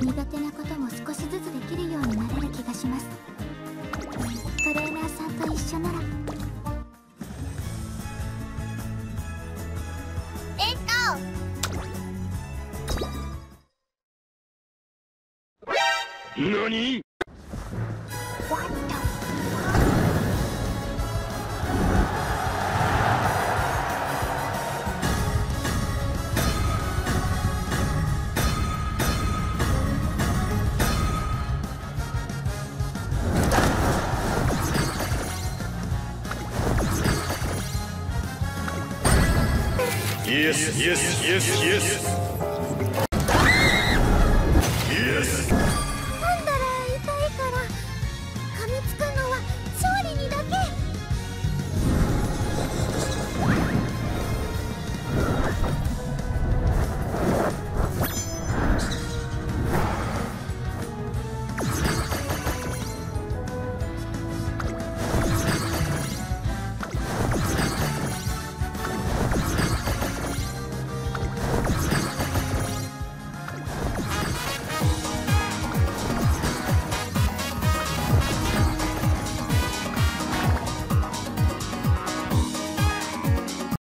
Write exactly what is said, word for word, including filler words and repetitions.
苦手なことも少しずつできるようになれる気がします。トレーナーさんと一緒なら。レッド。 何？Yes, yes, yes, yes.